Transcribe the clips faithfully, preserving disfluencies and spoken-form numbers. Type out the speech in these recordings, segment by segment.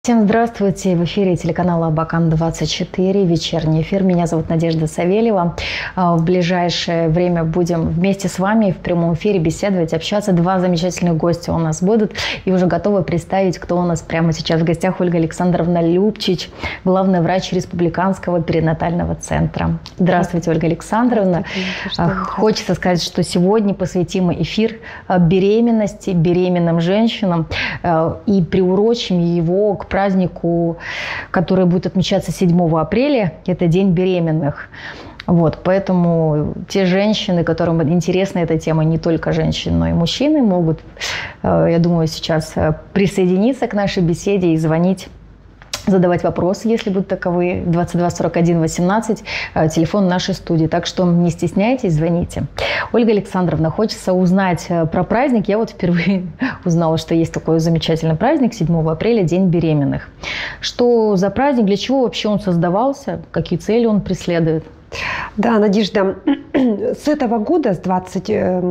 Всем здравствуйте! В эфире телеканала Абакан двадцать четыре, вечерний эфир. Меня зовут Надежда Савельева. В ближайшее время будем вместе с вами в прямом эфире беседовать, общаться. Два замечательных гостя у нас будут. И уже готовы представить, кто у нас прямо сейчас в гостях. Ольга Александровна Любчич, главный врач Республиканского перинатального центра. Здравствуйте, Ольга Александровна. Здравствуйте. Хочется сказать, что сегодня посвятим эфир беременности, беременным женщинам и приурочим его к празднику, который будет отмечаться седьмого апреля. Это День беременных. Вот, поэтому те женщины, которым интересна эта тема, не только женщины, но и мужчины, могут, я думаю, сейчас присоединиться к нашей беседе и звонить, задавать вопросы, если будут таковые. двадцать два сорок один восемнадцать, телефон нашей студии. Так что не стесняйтесь, звоните. Ольга Александровна, хочется узнать про праздник. Я вот впервые узнала, что есть такой замечательный праздник, седьмого апреля, День беременных. Что за праздник, для чего вообще он создавался, какие цели он преследует? Да, Надежда, с этого года, с двадцать,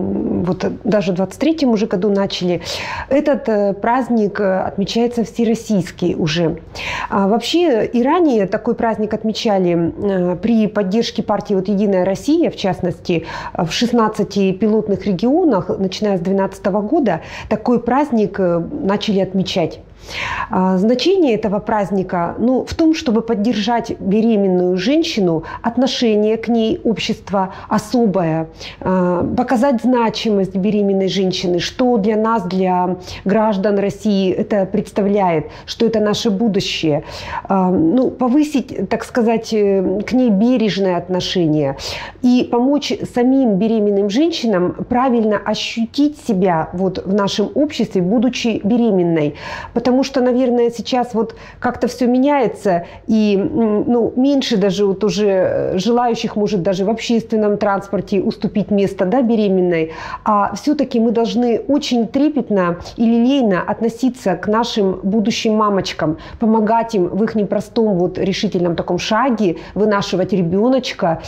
вот даже в двадцать третьем уже году начали, этот праздник отмечается всероссийский уже. А вообще и ранее такой праздник отмечали при поддержке партии вот «Единая Россия», в частности, в шестнадцати пилотных регионах, начиная с две тысячи двенадцатого года, такой праздник начали отмечать. Значение этого праздника ну, в том, чтобы поддержать беременную женщину, отношение к ней общества особое, показать значимость беременной женщины, что для нас, для граждан России это представляет, что это наше будущее. Ну, повысить, так сказать, к ней бережное отношение и помочь самим беременным женщинам правильно ощутить себя вот в нашем обществе, будучи беременной. Потому что, наверное, сейчас вот как-то все меняется, и ну, меньше даже вот уже желающих может даже в общественном транспорте уступить место, да, беременной. А все-таки мы должны очень трепетно и лилейно относиться к нашим будущим мамочкам, помогать им в их непростом вот решительном таком шаге вынашивать ребеночка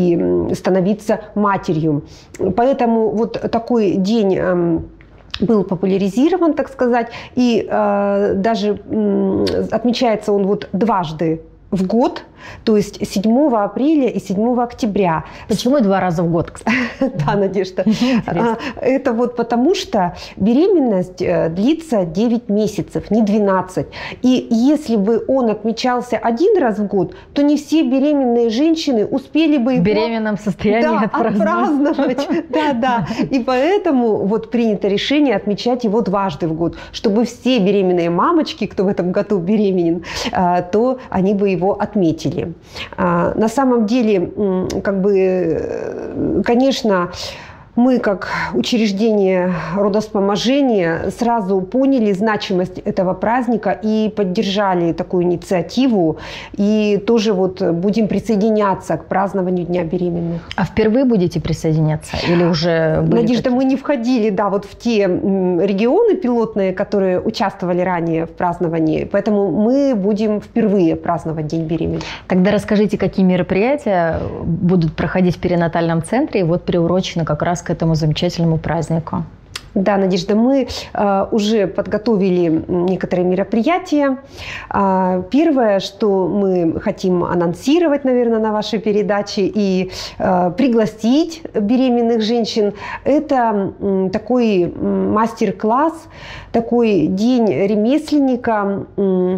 и становиться матерью. Поэтому вот такой день был популяризирован, так сказать, и э, даже э, отмечается он вот дважды в год, то есть седьмого апреля и седьмого октября. Почему два раза в год, кстати? Да, Надежда. Это вот потому, что беременность длится девять месяцев, не двенадцать. И если бы он отмечался один раз в год, то не все беременные женщины успели бы его... В беременном состоянии да, отпраздновать. отпраздновать. Да, да. И поэтому вот принято решение отмечать его дважды в год, чтобы все беременные мамочки, кто в этом году беременен, то они бы его отметили. На самом деле, как бы, конечно, мы, как учреждение родовспоможения, сразу поняли значимость этого праздника и поддержали такую инициативу. И тоже вот будем присоединяться к празднованию Дня беременных. А впервые будете присоединяться? Или уже были Надежда, такие? Мы не входили, да, вот в те регионы пилотные, которые участвовали ранее в праздновании. Поэтому мы будем впервые праздновать День беременных. Тогда расскажите, какие мероприятия будут проходить в перинатальном центре и вот приурочены как раз к этому замечательному празднику. Да, Надежда, мы э, уже подготовили некоторые мероприятия. Э, первое, что мы хотим анонсировать, наверное, на вашей передаче и э, пригласить беременных женщин, это э, такой э, мастер-класс, такой день ремесленника. Э,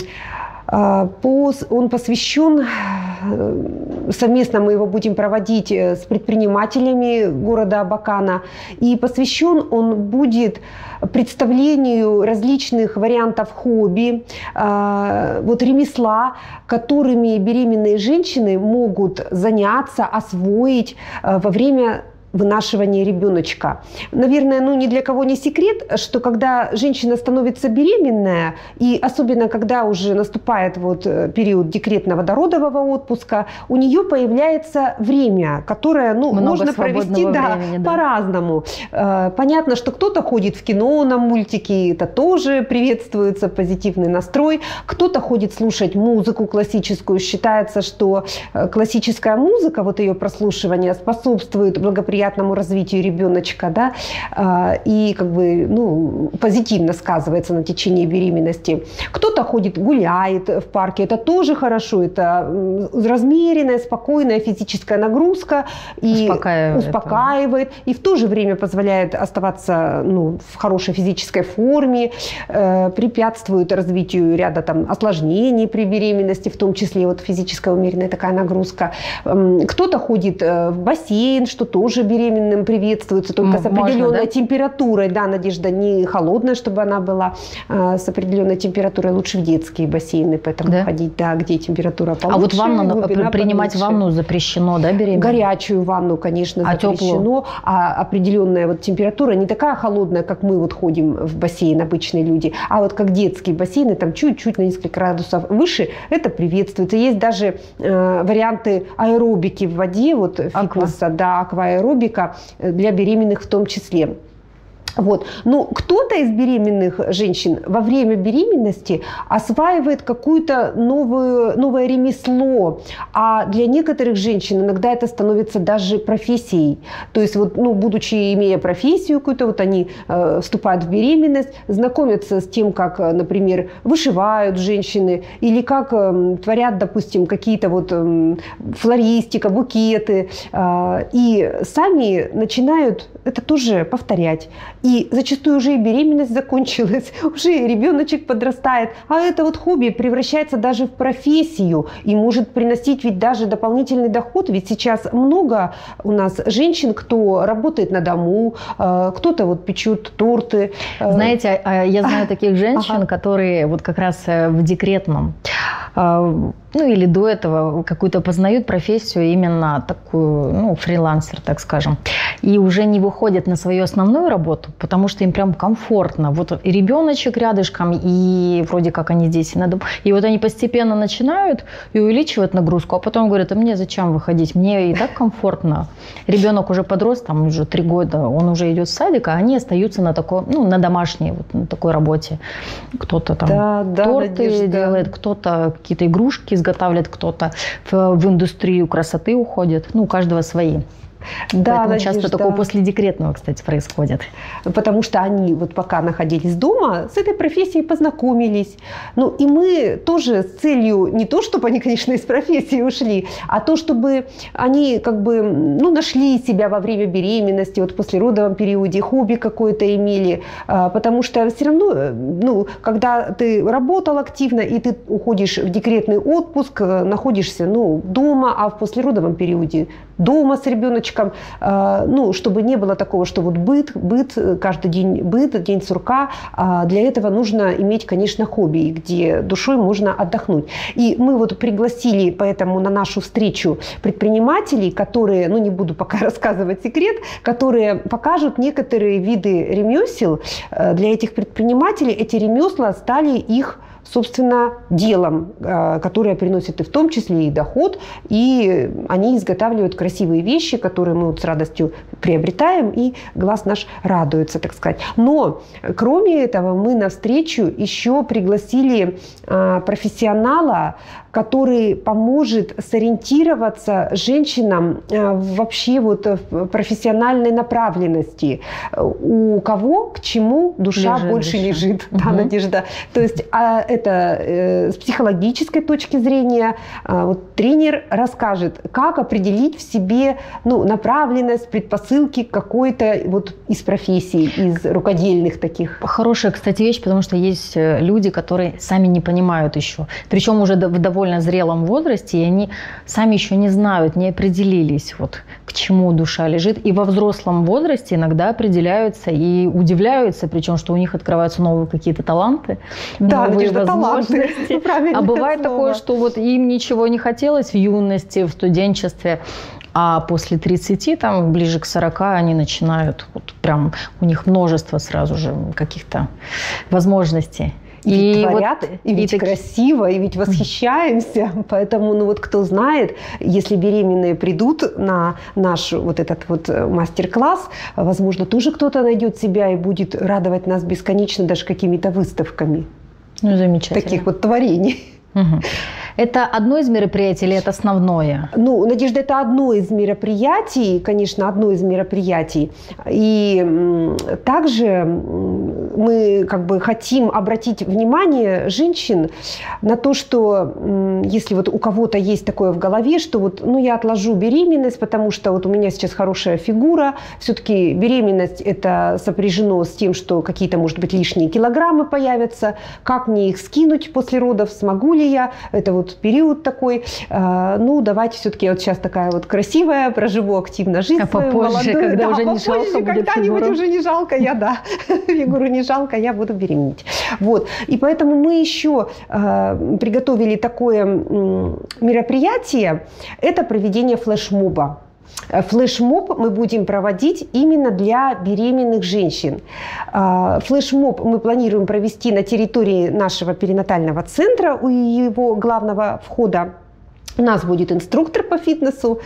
Он посвящен, совместно мы его будем проводить с предпринимателями города Абакана, и посвящен он будет представлению различных вариантов хобби, вот ремесла, которыми беременные женщины могут заняться, освоить во время вынашивания ребеночка. Наверное, ну ни для кого не секрет, что когда женщина становится беременная, и особенно когда уже наступает вот период декретного дородового отпуска, у нее появляется время, которое ну, можно провести да, времени, да. по-разному. Понятно, что кто-то ходит в кино на мультики, это тоже приветствуется, позитивный настрой. Кто-то ходит слушать музыку классическую. Считается, что классическая музыка, вот ее прослушивание способствует благоприятному благоприятному развитию ребеночка, да, и как бы, ну, позитивно сказывается на течение беременности. Кто-то ходит, гуляет в парке, это тоже хорошо, это размеренная, спокойная физическая нагрузка и успокаивает, успокаивает и в то же время позволяет оставаться, ну, в хорошей физической форме, э, препятствует развитию ряда там осложнений при беременности, в том числе вот физическая умеренная такая нагрузка. Кто-то ходит в бассейн, что тоже беременным приветствуется, только с определенной Можно, да? температурой. Да, Надежда, не холодная, чтобы она была, а с определенной температурой. Лучше в детские бассейны, поэтому да? ходить, да, где температура получше. А вот ванну, принимать получше. Ванну запрещено, да, беременным? Горячую ванну, конечно, а запрещено. Теплую? А определенная вот температура не такая холодная, как мы вот ходим в бассейн, обычные люди, а вот как детские бассейны, там чуть-чуть на несколько градусов выше, это приветствуется. Есть даже э, варианты аэробики в воде, вот фитнеса, да, акваэробика для беременных в том числе. Вот. Но кто-то из беременных женщин во время беременности осваивает какое-то новое, новое ремесло, а для некоторых женщин иногда это становится даже профессией. То есть, вот, ну, будучи, имея профессию какую-то, вот они э, вступают в беременность, знакомятся с тем, как, например, вышивают женщины или как э, творят, допустим, какие-то вот э, флористика, букеты, э, и сами начинают это тоже повторять. И зачастую уже и беременность закончилась, уже и ребеночек подрастает. А это вот хобби превращается даже в профессию и может приносить ведь даже дополнительный доход. Ведь сейчас много у нас женщин, кто работает на дому, кто-то вот печет торты. Знаете, я знаю таких женщин, ага. которые вот как раз в декретном, ну или до этого какую-то познают профессию именно такую, ну, фрилансер, так скажем, и уже не выходят на свою основную работу, потому что им прям комфортно. Вот и ребеночек рядышком, и вроде как они здесь на дому. И вот они постепенно начинают и увеличивают нагрузку, а потом говорят, а мне зачем выходить, мне и так комфортно. Ребенок уже подрос, там уже три года, он уже идет в садик, а они остаются на такой, ну, на домашней, вот на такой работе. Кто-то там да, да, торты Надежда. делает, кто-то какие-то игрушки изготавливает, кто-то в, в индустрию красоты уходит. Ну, у каждого свои. Да, Поэтому Надежда. часто такое после декретного, кстати, происходит. Потому что они вот пока находились дома, с этой профессией познакомились. Ну и мы тоже с целью не то, чтобы они, конечно, из профессии ушли, а то, чтобы они как бы, ну, нашли себя во время беременности, вот в послеродовом периоде, хобби какое-то имели. Потому что все равно, ну, когда ты работал активно и ты уходишь в декретный отпуск, находишься, ну, дома, а в послеродовом периоде дома с ребеночком, ну, чтобы не было такого, что вот быт, быт, каждый день быт, день сурка. Для этого нужно иметь, конечно, хобби, где душой можно отдохнуть. И мы вот пригласили поэтому на нашу встречу предпринимателей, которые, ну, не буду пока рассказывать секрет, которые покажут некоторые виды ремесел. Для этих предпринимателей эти ремесла стали их, собственно, делом, которое приносит и в том числе и доход, и они изготавливают красивые вещи, которые мы вот с радостью приобретаем, и глаз наш радуется, так сказать. Но, кроме этого, мы на встречу еще пригласили профессионала, который поможет сориентироваться женщинам вообще вот в профессиональной направленности. У кого к чему душа лежит, больше душа. лежит, угу. да, Надежда. То есть это э, с психологической точки зрения э, вот, тренер расскажет, как определить в себе, ну, направленность, предпосылки какой-то вот из профессий, из рукодельных таких. Хорошая, кстати, вещь, потому что есть люди, которые сами не понимают еще. Причем уже в довольно зрелом возрасте, и они сами еще не знают, не определились, вот, к чему душа лежит. И во взрослом возрасте иногда определяются и удивляются, причем, что у них открываются новые какие-то таланты, да, новые Надежда, возможности. А бывает слово. такое, что вот им ничего не хотелось в юности, в студенчестве, а после тридцати, там, ближе к сорока, они начинают, вот прям у них множество сразу же каких-то возможностей. И, и творят, вот, и ведь и красиво, и ведь восхищаемся. Поэтому, ну вот кто знает, если беременные придут на наш вот этот вот мастер-класс, возможно, тоже кто-то найдет себя и будет радовать нас бесконечно даже какими-то выставками. Ну, замечательно. Таких вот творений. Угу. Это одно из мероприятий или это основное? Ну, Надежда, это одно из мероприятий, конечно, одно из мероприятий. И также мы как бы хотим обратить внимание женщин на то, что если вот у кого-то есть такое в голове, что вот, ну, я отложу беременность, потому что вот у меня сейчас хорошая фигура, все-таки беременность это сопряжено с тем, что какие-то, может быть, лишние килограммы появятся, как мне их скинуть после родов, смогу ли я, это вот период такой, ну, давайте все-таки, вот сейчас такая вот красивая, проживу активно жизнь а свою, попозже, молодую, когда да, уже не попозже, жалко будет когда-нибудь фигуру. уже не жалко, я, да, фигуру не жалко, я буду беременеть. Вот, и поэтому мы еще э, приготовили такое э, мероприятие, это проведение флешмоба. Флешмоб мы будем проводить именно для беременных женщин. Флешмоб мы планируем провести на территории нашего перинатального центра у его главного входа. У нас будет инструктор по фитнесу,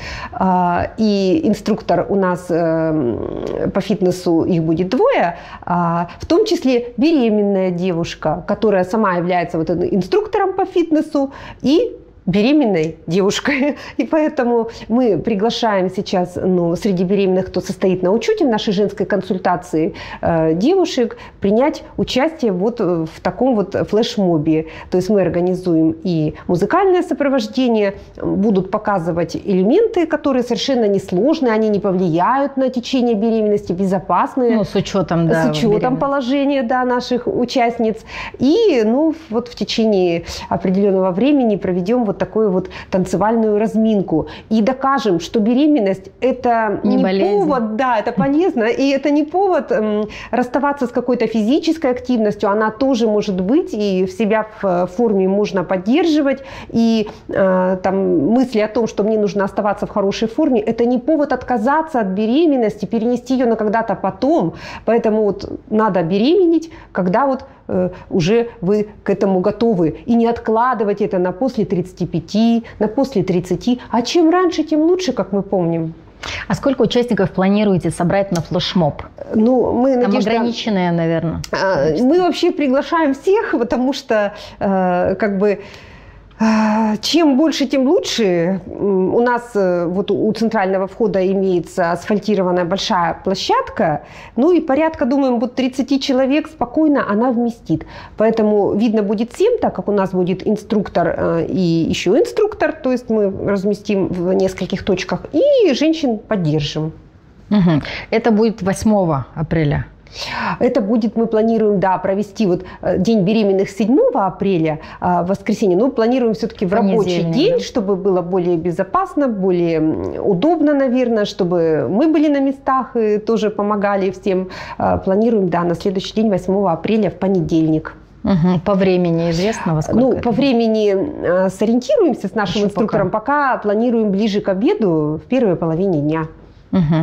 и инструктор у нас по фитнесу, их будет двое, в том числе беременная девушка, которая сама является вот инструктором по фитнесу и беременной девушкой. И поэтому мы приглашаем сейчас, ну, среди беременных, кто состоит на учете в нашей женской консультации, э, девушек принять участие вот в таком вот флешмобе. То есть мы организуем и музыкальное сопровождение, будут показывать элементы, которые совершенно несложные, они не повлияют на течение беременности, безопасные. Ну, с учетом, да, с учетом положения, да, наших участниц. И, ну, вот в течение определенного времени проведем вот такую вот танцевальную разминку. И докажем, что беременность – это не, не повод, да, это полезно, и это не повод эм, расставаться с какой-то физической активностью, она тоже может быть, и в себя в форме можно поддерживать, и э, там мысли о том, что мне нужно оставаться в хорошей форме, это не повод отказаться от беременности, перенести ее на когда-то потом, поэтому вот надо беременеть, когда вот э, уже вы к этому готовы, и не откладывать это на после тридцати пяти, на после тридцати. А чем раньше, тем лучше, как мы помним. А сколько участников планируете собрать на флешмоб? Ну, мы, Там Надежда, ограниченное, наверное. Мы вообще приглашаем всех, потому что э, как бы чем больше, тем лучше. У нас вот у центрального входа имеется асфальтированная большая площадка, ну и порядка, думаем, вот тридцать человек спокойно она вместит. Поэтому видно будет семь, так как у нас будет инструктор и еще инструктор, то есть мы разместим в нескольких точках, и женщин поддержим. Угу. Это будет восьмого апреля. Это будет, мы планируем, да, провести вот день беременных седьмого апреля, в воскресенье, но планируем все-таки в рабочий день, да? Чтобы было более безопасно, более удобно, наверное, чтобы мы были на местах и тоже помогали всем. Планируем, да, на следующий день, восьмого апреля, в понедельник. Угу. По времени известно, во сколько? Ну, это? По времени э, сориентируемся с нашим Еще инструктором, пока. пока планируем ближе к обеду, в первой половине дня. Угу.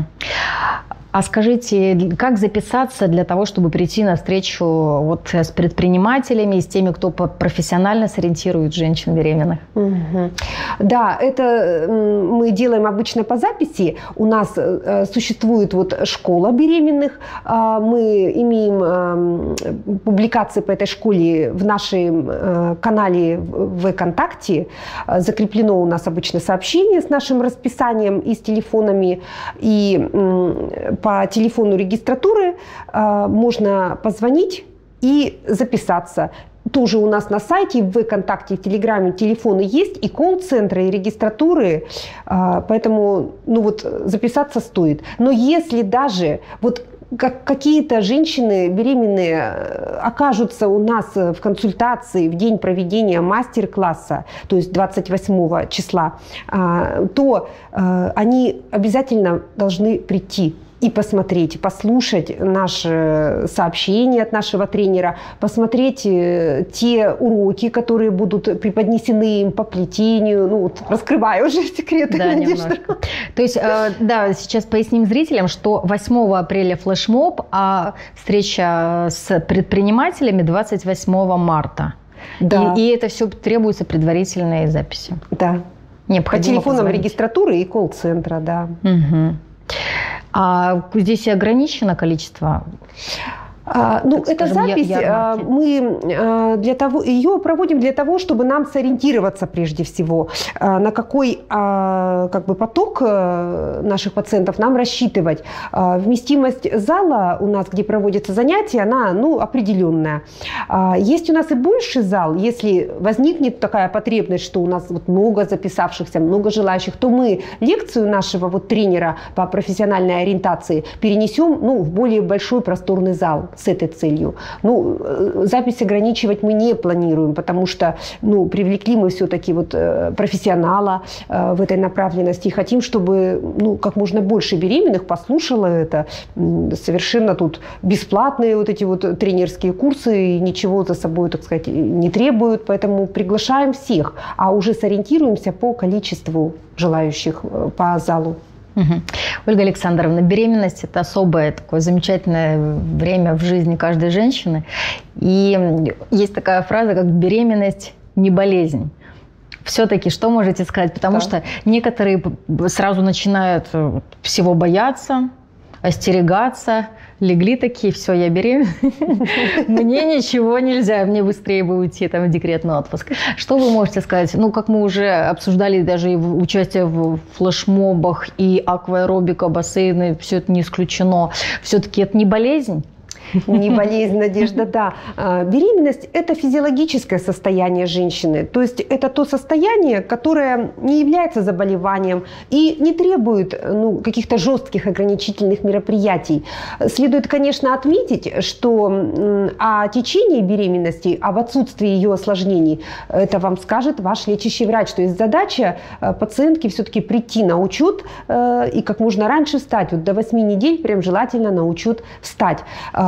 А скажите, как записаться для того, чтобы прийти на встречу вот с предпринимателями и с теми, кто профессионально сориентирует женщин беременных? Угу. Да, это мы делаем обычно по записи. У нас существует вот школа беременных. Мы имеем публикации по этой школе в нашем канале в ВКонтакте. Закреплено у нас обычно сообщение с нашим расписанием и с телефонами. И по телефону регистратуры э, можно позвонить и записаться. Тоже у нас на сайте, в ВКонтакте, в Телеграме телефоны есть, и колл-центры, и регистратуры, э, поэтому ну вот, записаться стоит. Но если даже вот как какие-то женщины беременные окажутся у нас в консультации в день проведения мастер-класса, то есть двадцать восьмого числа, э, то э, они обязательно должны прийти и посмотреть, послушать наше сообщение от нашего тренера, посмотреть те уроки, которые будут преподнесены им по плетению. Ну, вот, раскрываю уже секреты. Да, немножко. То есть, да, сейчас поясним зрителям, что восьмого апреля флешмоб, а встреча с предпринимателями двадцать восьмого марта. Да. И, и это все требуется предварительной записи. Да. Необходимо по телефонам позвонить. Регистратуры и колл-центра, да. Угу. А здесь и ограничено количество? А, ну, эта запись, я, я мы для того, ее проводим для того, чтобы нам сориентироваться прежде всего, на какой как бы, поток наших пациентов нам рассчитывать. Вместимость зала у нас, где проводятся занятия, она ну, определенная. Есть у нас и больший зал. Если возникнет такая потребность, что у нас вот много записавшихся, много желающих, то мы лекцию нашего вот, тренера по профессиональной ориентации перенесем ну, в более большой просторный зал с этой целью. Ну, запись ограничивать мы не планируем, потому что ну, привлекли мы все-таки вот профессионала в этой направленности и хотим, чтобы ну, как можно больше беременных послушало это. Совершенно тут бесплатные вот эти вот тренерские курсы и ничего за собой, так сказать, не требуют, поэтому приглашаем всех, а уже сориентируемся по количеству желающих по залу. Угу. Ольга Александровна, беременность – это особое такое замечательное время в жизни каждой женщины. И есть такая фраза, как «беременность не болезнь». Все-таки что можете сказать? Потому да. что некоторые сразу начинают всего бояться, остерегаться, легли такие, все, я беременна, мне ничего нельзя, мне быстрее бы уйти там, в декретный отпуск. Что вы можете сказать? Ну, как мы уже обсуждали, даже и участие в флешмобах и акваэробика, бассейны, все это не исключено. Все-таки это не болезнь? Не болезнь, Надежда, да. Беременность – это физиологическое состояние женщины. То есть это то состояние, которое не является заболеванием и не требует ну, каких-то жестких ограничительных мероприятий. Следует, конечно, отметить, что о течении беременности, об отсутствии ее осложнений, это вам скажет ваш лечащий врач. То есть задача пациентки все-таки прийти на учет и как можно раньше встать. Вот до восьми недель прям желательно на учет встать.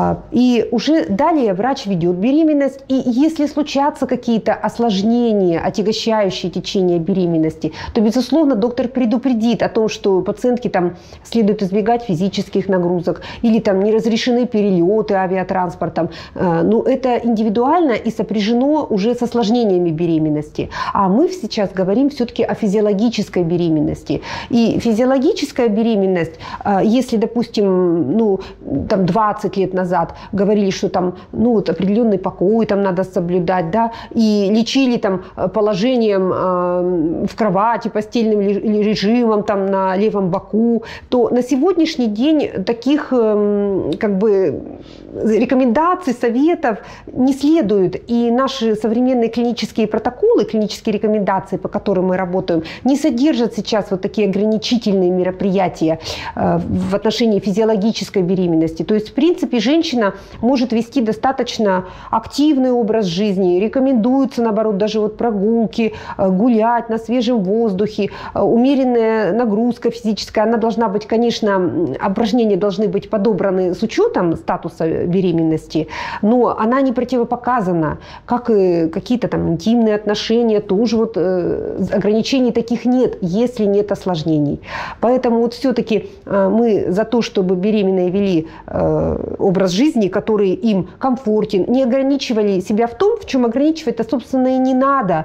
И уже далее врач ведет беременность, и если случатся какие-то осложнения, отягощающие течение беременности, то, безусловно, доктор предупредит о том, что пациентке там следует избегать физических нагрузок или там не разрешены перелеты авиатранспортом. Но это индивидуально и сопряжено уже с осложнениями беременности. А мы сейчас говорим все-таки о физиологической беременности. И физиологическая беременность, если, допустим, ну, там двадцать лет назад говорили, что там ну, вот определенный покой там надо соблюдать, да, и лечили там положением э, в кровати, постельным режимом там на левом боку, то на сегодняшний день таких э, как бы рекомендаций, советов не следует. И наши современные клинические протоколы, клинические рекомендации, по которым мы работаем, не содержат сейчас вот такие ограничительные мероприятия э, в отношении физиологической беременности. То есть, в принципе, женщина может вести достаточно активный образ жизни. Рекомендуется, наоборот, даже вот прогулки, гулять на свежем воздухе, умеренная нагрузка физическая. Она должна быть, конечно, упражнения должны быть подобраны с учетом статуса беременности, но она не противопоказана, как и какие-то там интимные отношения, тоже вот э, ограничений таких нет, если нет осложнений. Поэтому вот все-таки э, мы за то, чтобы беременные вели э, образ жизни, который им комфортен, не ограничивали себя в том, в чем ограничивать-то, собственно, и не надо,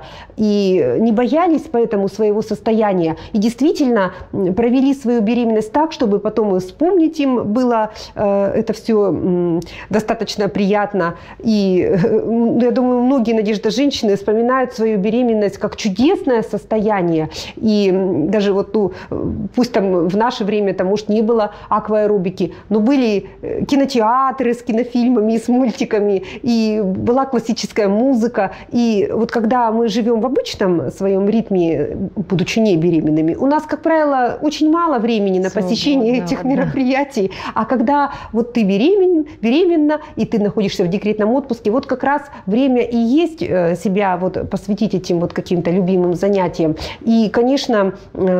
и не боялись поэтому своего состояния, и действительно провели свою беременность так, чтобы потом вспомнить им было э, это все э, достаточно приятно. И э, я думаю, многие, Надежда, женщины вспоминают свою беременность как чудесное состояние. И даже вот, ну, пусть там в наше время, там, может, не было акваэробики, но были кинотеатры с кинофильмами и с мультиками, и была классическая музыка. И вот когда мы живем в обычном своем ритме, будучи не беременными, у нас, как правило, очень мало времени на посещение Свободно, этих да. мероприятий. А когда вот ты беременен, беременна, и ты находишься в декретном отпуске, вот как раз время и есть себя вот посвятить этим вот каким-то любимым занятиям. И, конечно,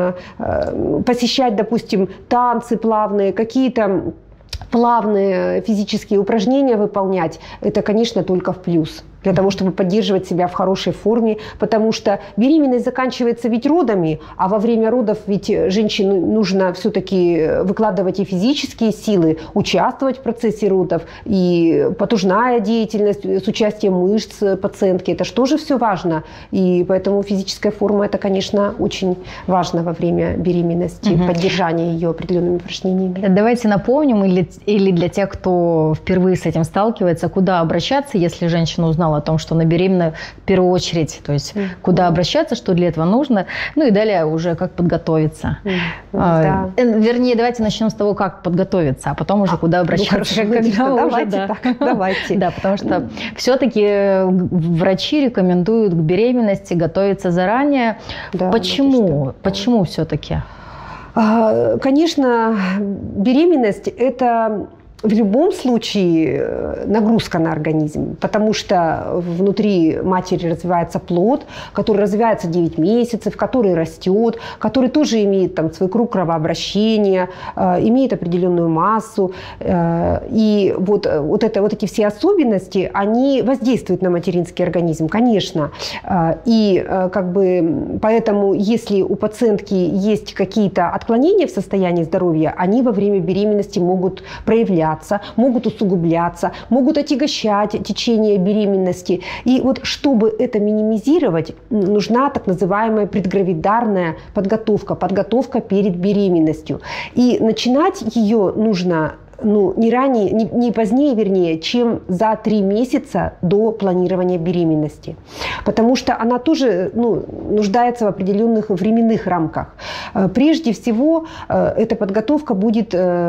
посещать, допустим, танцы плавные, какие-то плавные физические упражнения выполнять, это, конечно, только в плюс. для того, чтобы поддерживать себя в хорошей форме, потому что беременность заканчивается ведь родами, а во время родов ведь женщине нужно все-таки выкладывать и физические силы, участвовать в процессе родов, и потужная деятельность с участием мышц пациентки, это же тоже все важно, и поэтому физическая форма, это, конечно, очень важно во время беременности, угу. поддержание ее определенными упражнениями. Давайте напомним, или, или для тех, кто впервые с этим сталкивается, куда обращаться, если женщина узнала о том, что она беременна, в первую очередь, то есть mm-hmm. куда обращаться, что для этого нужно, ну и далее уже как подготовиться. Mm-hmm. А, да. Вернее, давайте начнем с того, как подготовиться, а потом уже а, куда обращаться. Ну, когда уже, давайте да. так, давайте. Да, потому что все-таки врачи рекомендуют к беременности готовиться заранее. Да, Почему? Почему все-таки? Конечно, беременность – это в любом случае нагрузка на организм, потому что внутри матери развивается плод, который развивается девять месяцев, который растет, который тоже имеет там свой круг кровообращения, э, имеет определенную массу. Э, и вот, вот, это, вот эти все особенности, они воздействуют на материнский организм, конечно. Э, и э, как бы, поэтому, если у пациентки есть какие-то отклонения в состоянии здоровья, они во время беременности могут проявляться, могут усугубляться, могут отягощать течение беременности. И вот чтобы это минимизировать, нужна так называемая предгравидарная подготовка, подготовка перед беременностью. И начинать ее нужно ну, не ранее, не, не позднее, вернее, чем за три месяца до планирования беременности. Потому что она тоже ну, нуждается в определенных временных рамках. Прежде всего, эта подготовка будет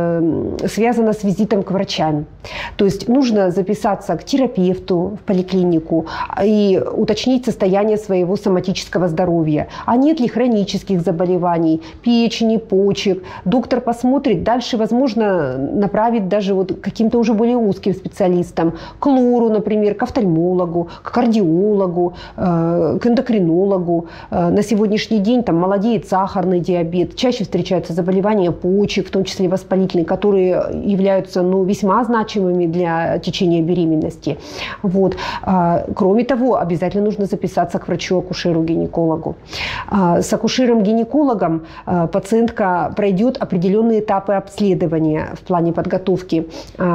связана с визитом к врачам. То есть нужно записаться к терапевту в поликлинику и уточнить состояние своего соматического здоровья. А нет ли хронических заболеваний, печени, почек. Доктор посмотрит, дальше, возможно, направить даже вот каким-то уже более узким специалистам, к лору, например, к офтальмологу, к кардиологу, э, к эндокринологу. Э, на сегодняшний день там молодеет сахарный диабет, чаще встречаются заболевания почек, в том числе воспалительные, которые являются ну, весьма значимыми для течения беременности. Вот. Э, кроме того, обязательно нужно записаться к врачу-акушеру-гинекологу. Э, с акушером-гинекологом э, пациентка пройдет определенные этапы обследования в плане подготовки. подготовки.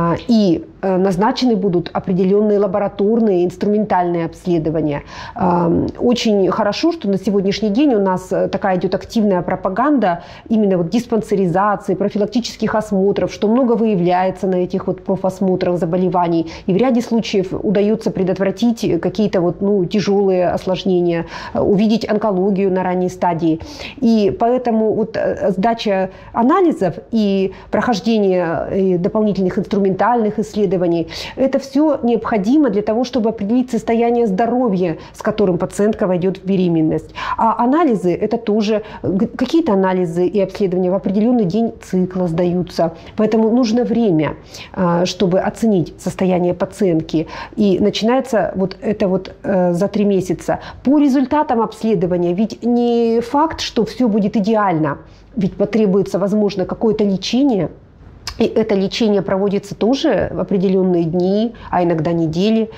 И назначены будут определенные лабораторные, инструментальные обследования. Очень хорошо, что на сегодняшний день у нас такая идет активная пропаганда именно вот диспансеризации, профилактических осмотров, что много выявляется на этих вот профосмотрах заболеваний. И в ряде случаев удается предотвратить какие-то вот, ну, тяжелые осложнения, увидеть онкологию на ранней стадии. И поэтому вот сдача анализов и прохождение дополнительных инструментальных исследований, это все необходимо для того, чтобы определить состояние здоровья, с которым пациентка войдет в беременность. А анализы, это тоже какие-то анализы и обследования в определенный день цикла сдаются. Поэтому нужно время, чтобы оценить состояние пациентки. И начинается вот это вот за три месяца. По результатам обследования, ведь не факт, что все будет идеально, ведь потребуется, возможно, какое-то лечение. И это лечение проводится тоже в определенные дни, а иногда недели.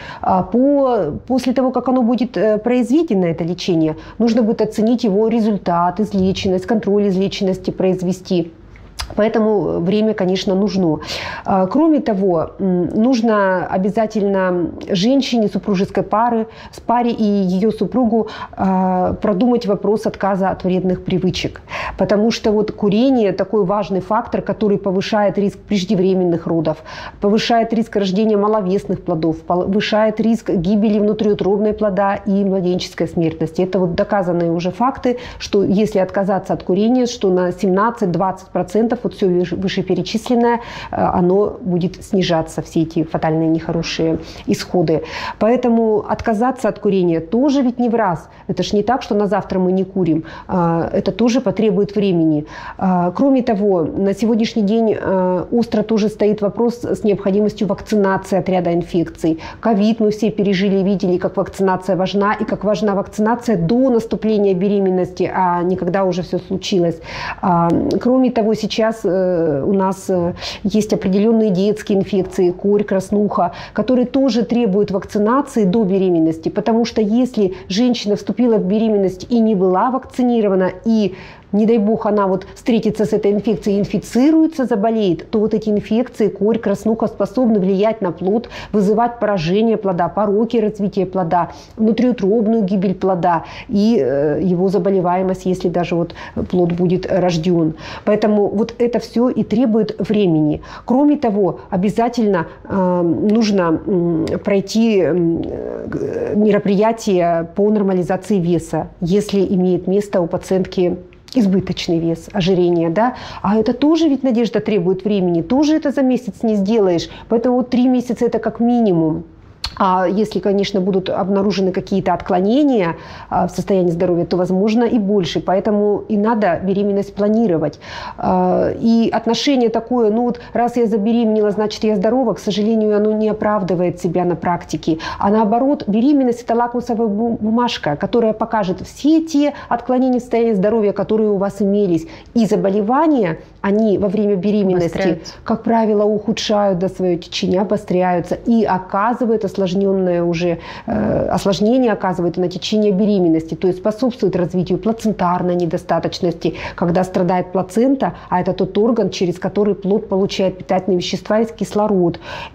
По, после того, как оно будет произведено, это лечение, нужно будет оценить его результат, излеченность, контроль излеченности произвести. Поэтому время, конечно, нужно. Кроме того, нужно обязательно женщине супружеской пары, с паре и ее супругу продумать вопрос отказа от вредных привычек. Потому что вот курение – такой важный фактор, который повышает риск преждевременных родов, повышает риск рождения маловесных плодов, повышает риск гибели внутриутробной плода и младенческой смертности. Это вот доказанные уже факты, что если отказаться от курения, что на семнадцать-двадцать процентов вот все вышеперечисленное, оно будет снижаться, все эти фатальные нехорошие исходы. Поэтому отказаться от курения тоже ведь не в раз. Это ж не так, что на завтра мы не курим. Это тоже потребует времени. Кроме того, на сегодняшний день остро тоже стоит вопрос с необходимостью вакцинации от ряда инфекций. Ковид мы все пережили, видели, как вакцинация важна, и как важна вакцинация до наступления беременности, а не когда уже все случилось. Кроме того, сейчас сейчас у нас есть определенные детские инфекции, корь, краснуха, которые тоже требуют вакцинации до беременности, потому что если женщина вступила в беременность и не была вакцинирована, и не дай бог, она вот встретится с этой инфекцией, инфицируется, заболеет, то вот эти инфекции, корь, краснуха способны влиять на плод, вызывать поражение плода, пороки развития плода, внутриутробную гибель плода и э, его заболеваемость, если даже вот плод будет рожден. Поэтому вот это все и требует времени. Кроме того, обязательно э, нужно э, пройти э, мероприятие по нормализации веса, если имеет место у пациентки избыточный вес, ожирение, да, а это тоже ведь, Надежда, требует времени, тоже это за месяц не сделаешь, поэтому вот три месяца это как минимум. А если, конечно, будут обнаружены какие-то отклонения в состоянии здоровья, то, возможно, и больше. Поэтому и надо беременность планировать. И отношение такое, ну вот раз я забеременела, значит я здорова, к сожалению, оно не оправдывает себя на практике. А наоборот, беременность – это лакмусовая бумажка, которая покажет все те отклонения в состоянии здоровья, которые у вас имелись. И заболевания, они во время беременности, как правило, ухудшают до своего течения, обостряются и оказывают осложненное уже, э, осложнение оказывает на течение беременности, то есть способствует развитию плацентарной недостаточности, когда страдает плацента, а это тот орган, через который плод получает питательные вещества и кислород.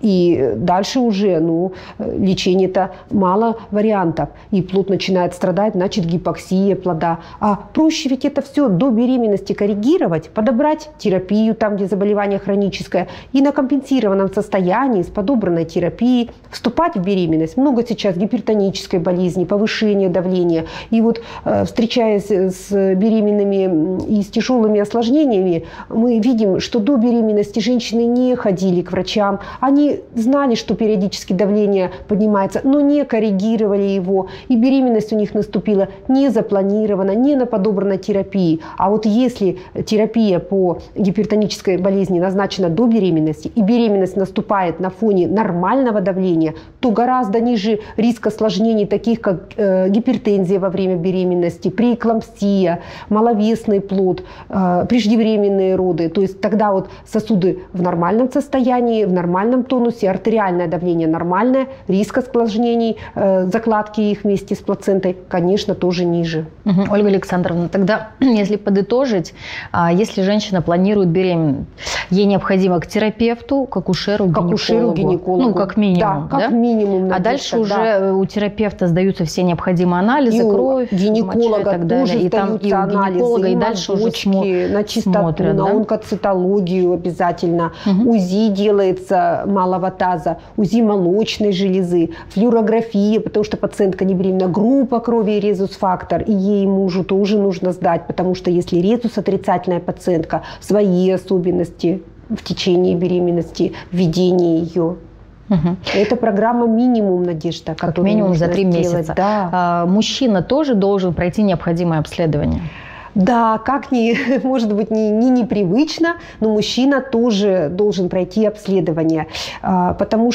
И дальше уже, ну, лечение-то мало вариантов. И плод начинает страдать, значит гипоксия плода. А проще ведь это все до беременности коррегировать, подобрать терапию там, где заболевание хроническое, и на компенсированном состоянии с подобранной терапией вступать в беременность. Много сейчас гипертонической болезни, повышения давления. И вот встречаясь с беременными и с тяжелыми осложнениями, мы видим, что до беременности женщины не ходили к врачам. Они знали, что периодически давление поднимается, но не коррегировали его. И беременность у них наступила не запланирована, не на подобранной терапии. А вот если терапия по гипертонической болезни назначена до беременности, и беременность наступает на фоне нормального давления, то гораздо ниже риск осложнений, таких как э, гипертензия во время беременности, преэклампсия, маловесный плод, э, преждевременные роды. То есть тогда вот сосуды в нормальном состоянии, в нормальном тонусе, артериальное давление нормальное, риск осложнений, э, закладки их вместе с плацентой, конечно, тоже ниже. Угу. Ольга Александровна, тогда, если подытожить, если женщина планирует беременность, ей необходимо к терапевту, к акушеру, к акушеру, гинекологу. Ну, как минимум. Да, как да? минимум. А дальше уже у терапевта сдаются все необходимые анализы, и кровь, гинеколога и так тоже далее. И там и у гинеколога, и, и дальше уже смо- на чистоту, смотрят, на да? онкоцитологию обязательно. Угу. УЗИ делается малого таза, УЗИ молочной железы, флюорография, потому что пациентка не беременна, группа крови и резус-фактор, и ей, и мужу тоже нужно сдать, потому что если резус отрицательная пациентка, свои особенности в течение беременности, введение ее. Угу. Это программа минимум, Надежда, как минимум за три месяца. Да. А, мужчина тоже должен пройти необходимое обследование. Да, как ни, может быть, не, не непривычно, но мужчина тоже должен пройти обследование, потому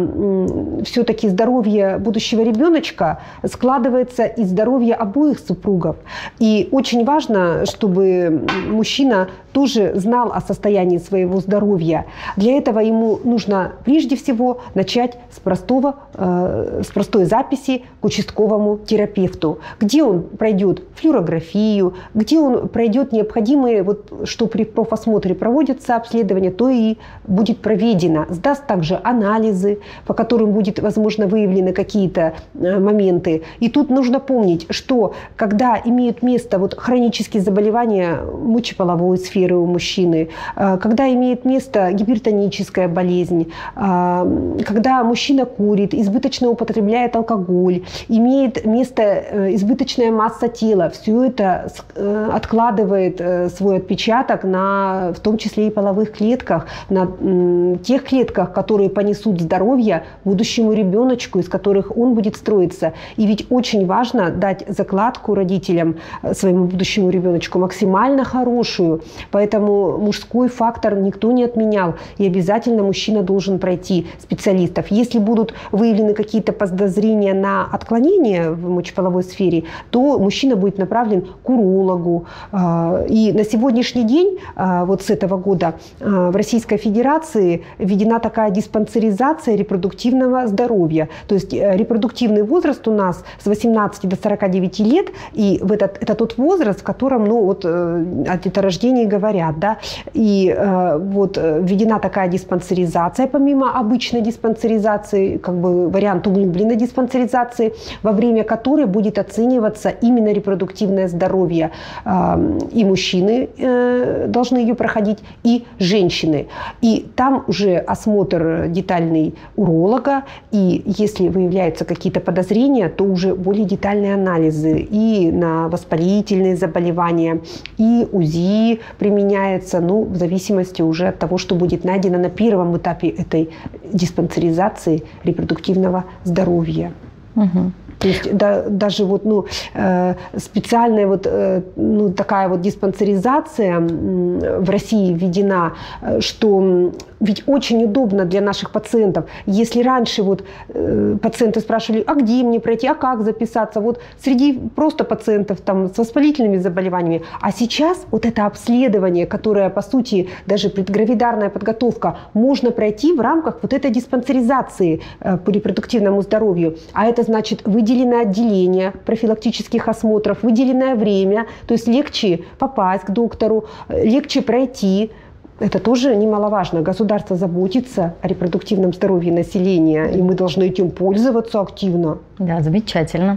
что все-таки здоровье будущего ребеночка складывается из здоровья обоих супругов. И очень важно, чтобы мужчина тоже знал о состоянии своего здоровья. Для этого ему нужно прежде всего начать с, простого, с простой записи к участковому терапевту, где он пройдет флюорографию, где он пройдет необходимые, вот, что при профосмотре проводятся обследования, то и будет проведено. Сдаст также анализы, по которым будет, возможно, выявлены какие-то моменты. И тут нужно помнить, что когда имеют место вот, хронические заболевания мочеполовой сферы у мужчины, когда имеет место гипертоническая болезнь, когда мужчина курит, избыточно употребляет алкоголь, имеет место избыточная масса тела, все это откладывает свой отпечаток на, в том числе и половых клетках, на тех клетках, которые понесут здоровье будущему ребеночку, из которых он будет строиться. И ведь очень важно дать закладку родителям, своему будущему ребеночку, максимально хорошую. Поэтому мужской фактор никто не отменял. И обязательно мужчина должен пройти специалистов. Если будут выявлены какие-то подозрения на отклонения в мочеполовой сфере, то мужчина будет направлен к урологу. И на сегодняшний день, вот с этого года, в Российской Федерации введена такая диспансеризация репродуктивного здоровья. То есть репродуктивный возраст у нас с восемнадцати до сорока девяти лет, и в этот, это тот возраст, в котором, ну, вот о деторождении говорят, да, и вот введена такая диспансеризация, помимо обычной диспансеризации, как бы вариант углубленной диспансеризации, во время которой будет оцениваться именно репродуктивное здоровье. И мужчины должны ее проходить, и женщины. И там уже осмотр детальный уролога, и если выявляются какие-то подозрения, то уже более детальные анализы и на воспалительные заболевания, и УЗИ применяется, ну, в зависимости уже от того, что будет найдено на первом этапе этой диспансеризации репродуктивного здоровья. Угу. То есть да, даже вот, ну, э, специальная вот, э, ну, такая вот диспансеризация в России введена, что ведь очень удобно для наших пациентов. Если раньше вот, э, пациенты спрашивали, а где мне пройти, а как записаться, вот среди просто пациентов там, с воспалительными заболеваниями, а сейчас вот это обследование, которое, по сути, даже предгравидарная подготовка, можно пройти в рамках вот этой диспансеризации э, по репродуктивному здоровью. А это значит выделение выделенное отделение профилактических осмотров, выделенное время, то есть легче попасть к доктору, легче пройти. Это тоже немаловажно. Государство заботится о репродуктивном здоровье населения, и мы должны этим пользоваться активно. Да, замечательно.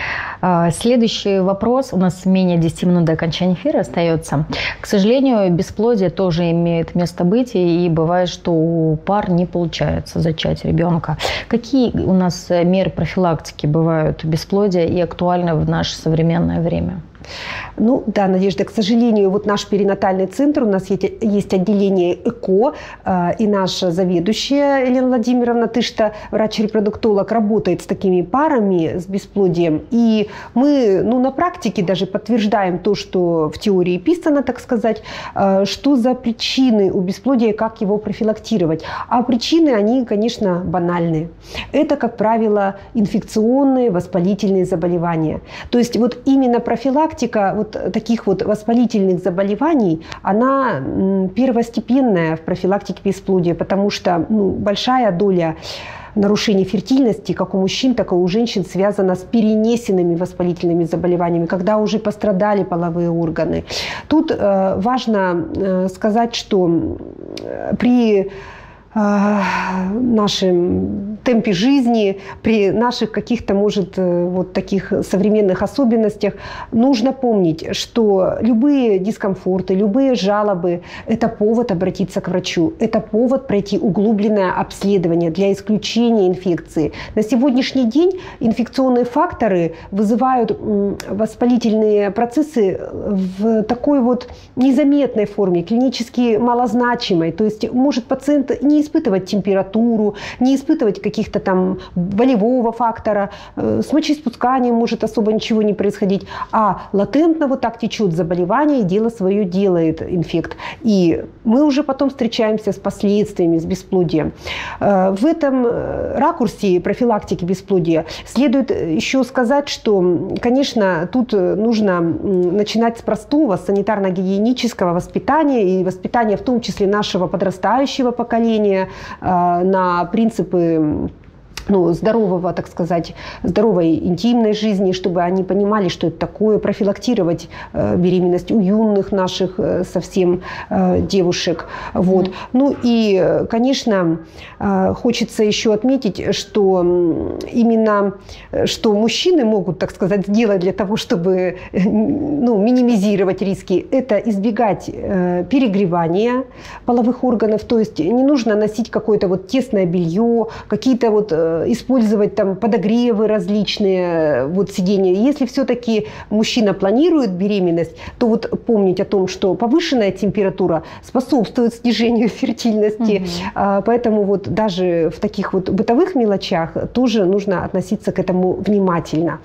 Следующий вопрос. У нас менее десяти минут до окончания эфира остается. К сожалению, бесплодие тоже имеет место быть, и бывает, что у пар не получается зачать ребенка. Какие у нас меры профилактики бывают бесплодия и актуальны в наше современное время? Ну да, Надежда, к сожалению, вот наш перинатальный центр, у нас есть, есть отделение ЭКО, э, и наша заведующая Елена Владимировна Тышта, врач-репродуктолог, работает с такими парами с бесплодием. И мы, ну, на практике даже подтверждаем то, что в теории писано, так сказать, э, что за причины у бесплодия, как его профилактировать. А причины, они, конечно, банальные. Это, как правило, инфекционные, воспалительные заболевания. То есть вот именно профилактика вот таких вот воспалительных заболеваний, она первостепенная в профилактике бесплодия, потому что, ну, большая доля нарушений фертильности как у мужчин, так и у женщин связана с перенесенными воспалительными заболеваниями, когда уже пострадали половые органы. Тут э, важно э, сказать, что при нашем темпе жизни, при наших каких-то, может, вот таких современных особенностях, нужно помнить, что любые дискомфорты, любые жалобы – это повод обратиться к врачу, это повод пройти углубленное обследование для исключения инфекции. На сегодняшний день инфекционные факторы вызывают воспалительные процессы в такой вот незаметной форме, клинически малозначимой. То есть может пациент не испытывать температуру, не испытывать каких-то там болевого фактора, с мочеиспусканием может особо ничего не происходить, а латентно вот так течет заболевание, и дело свое делает инфект. И мы уже потом встречаемся с последствиями, с бесплодием. В этом ракурсе профилактики бесплодия следует еще сказать, что, конечно, тут нужно начинать с простого санитарно-гигиенического воспитания и воспитания в том числе нашего подрастающего поколения на принципы, ну, здорового, так сказать, здоровой интимной жизни, чтобы они понимали, что это такое, профилактировать э, беременность у юных наших э, совсем э, девушек. Вот. Mm-hmm. Ну и, конечно, э, хочется еще отметить, что именно что мужчины могут, так сказать, сделать для того, чтобы ну, минимизировать риски, это избегать э, перегревания половых органов, то есть не нужно носить какое-то вот тесное белье, какие-то вот использовать там подогревы различные, вот сидения. Если все-таки мужчина планирует беременность, то вот помнить о том, что повышенная температура способствует снижению фертильности. Mm-hmm. Поэтому вот даже в таких вот бытовых мелочах тоже нужно относиться к этому внимательно.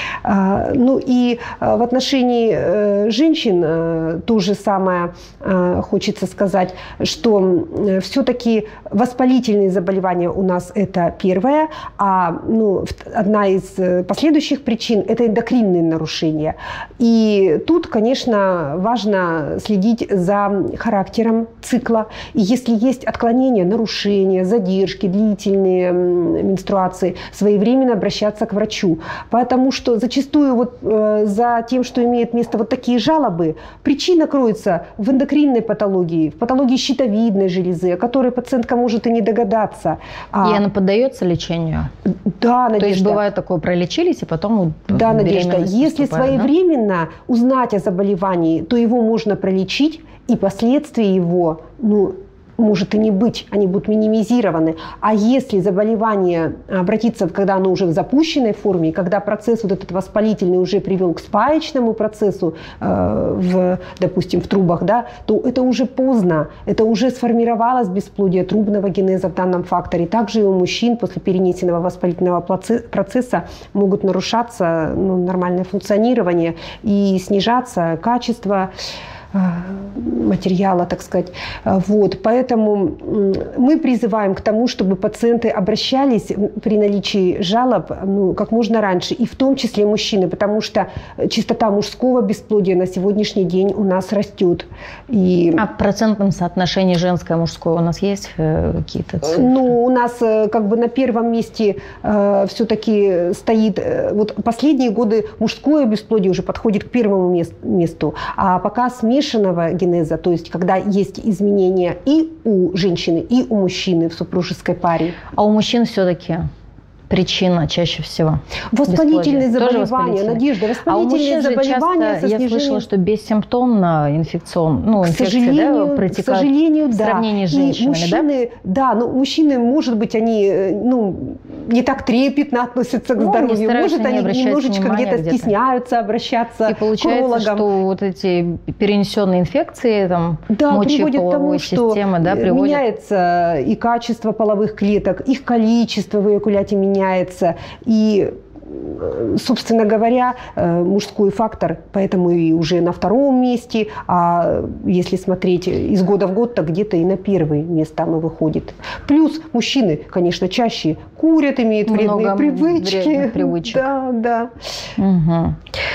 Ну и в отношении женщин то же самое хочется сказать, что все-таки воспалительные заболевания у нас это первое вторая, а ну, одна из последующих причин – это эндокринные нарушения. И тут, конечно, важно следить за характером цикла. И если есть отклонения, нарушения, задержки, длительные менструации, своевременно обращаться к врачу. Потому что зачастую вот, э, за тем, что имеет место вот такие жалобы, причина кроется в эндокринной патологии, в патологии щитовидной железы, о которой пациентка может и не догадаться. А... И она поддается лечению? Да, Надежда. То есть бывает такое, пролечились, и потом да, Надежда. Если своевременно да? узнать о заболевании, то его можно пролечить, и последствия его, ну, может и не быть, они будут минимизированы. А если заболевание обратится, когда оно уже в запущенной форме, когда процесс вот этот воспалительный уже привел к спаечному процессу, э, в, допустим, в трубах, да, то это уже поздно, это уже сформировалось бесплодие трубного генеза в данном факторе. Также и у мужчин после перенесенного воспалительного процесса могут нарушаться ну, нормальное функционирование и снижаться качество материала, так сказать. Вот. Поэтому мы призываем к тому, чтобы пациенты обращались при наличии жалоб ну, как можно раньше, и в том числе мужчины, потому что частота мужского бесплодия на сегодняшний день у нас растет. И... А в процентном соотношении женское и мужское у нас есть какие-то цифры? Ну, у нас как бы на первом месте э, все-таки стоит, э, вот последние годы мужское бесплодие уже подходит к первому мест, месту, а пока смешанное генеза, то есть когда есть изменения и у женщины, и у мужчины в супружеской паре. А у мужчин все-таки причина чаще всего? Воспалительные заболевания, Надежда, воспалительные а заболевания часто, со я снижением... слышала, что бессимптомно инфекцион, ну, к инфекция, сожалению, да, протекает к сожалению, в да. сравнении с женщинами, мужчины, да? Да, но мужчины, может быть, они ну, не так трепетно относятся к ну, здоровью, может, они немножечко где-то где стесняются обращаться и получается, к урологам. Что вот эти перенесенные инфекции, там, да, мочеполовой системы, да, приводят... меняется и качество половых клеток, их количество в эякуляте меняется. И, собственно говоря, мужской фактор, поэтому и уже на втором месте, а если смотреть из года в год, то где-то и на первое место оно выходит. Плюс мужчины, конечно, чаще курят, имеют вредные Много привычки. Вредных привычек. Да, да. Угу.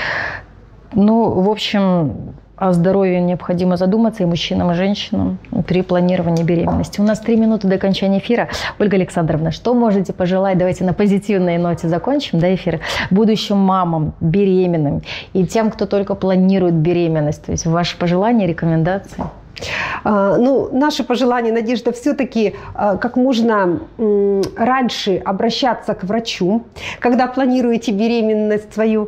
Ну, в общем... О здоровье необходимо задуматься и мужчинам, и женщинам при планировании беременности. У нас три минуты до окончания эфира. Ольга Александровна, что можете пожелать? Давайте на позитивной ноте закончим, да, эфир. Будущим мамам, беременным и тем, кто только планирует беременность. То есть ваши пожелания, рекомендации? Ну, наше пожелание, Надежда, все-таки как можно раньше обращаться к врачу, когда планируете беременность свою,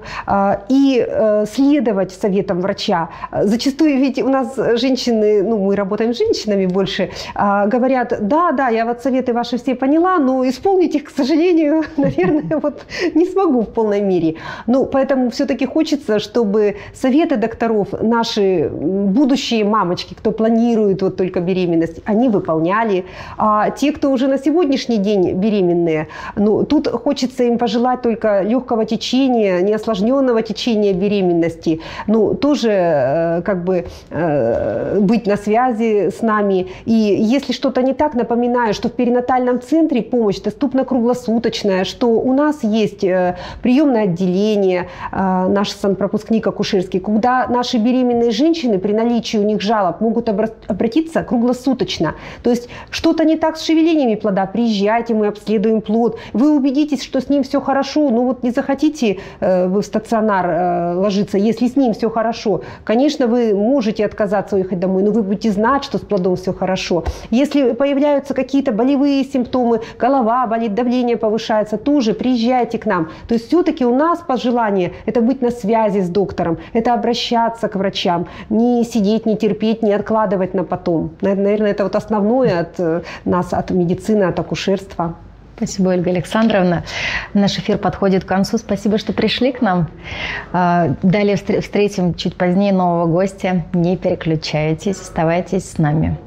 и следовать советам врача. Зачастую ведь у нас женщины, ну, мы работаем с женщинами больше, говорят, да, да, я вот советы ваши все поняла, но исполнить их, к сожалению, наверное, вот не смогу в полной мере. Ну, поэтому все-таки хочется, чтобы советы докторов наши будущие мамочки, кто планируют вот только беременность, они выполняли. А те, кто уже на сегодняшний день беременные, ну, тут хочется им пожелать только легкого течения, неосложненного течения беременности. Ну, тоже э, как бы э, быть на связи с нами. И если что-то не так, напоминаю, что в перинатальном центре помощь доступна круглосуточная, что у нас есть э, приемное отделение, э, наш санпропускник акушерский, куда наши беременные женщины при наличии у них жалоб могут обратиться круглосуточно. То есть что-то не так с шевелениями плода, приезжайте, мы обследуем плод, вы убедитесь, что с ним все хорошо, ну вот не захотите э, вы в стационар э, ложиться, если с ним все хорошо, конечно, вы можете отказаться уехать домой, но вы будете знать, что с плодом все хорошо. Если появляются какие-то болевые симптомы, голова болит, давление повышается, тоже приезжайте к нам. То есть все-таки у нас пожелание – это быть на связи с доктором, это обращаться к врачам, не сидеть, не терпеть, не откладывать на потом. Наверное, это вот основное от нас, от медицины, от акушерства. Спасибо, Ольга Александровна. Наш эфир подходит к концу. Спасибо, что пришли к нам. Далее встретим чуть позднее нового гостя. Не переключайтесь, оставайтесь с нами.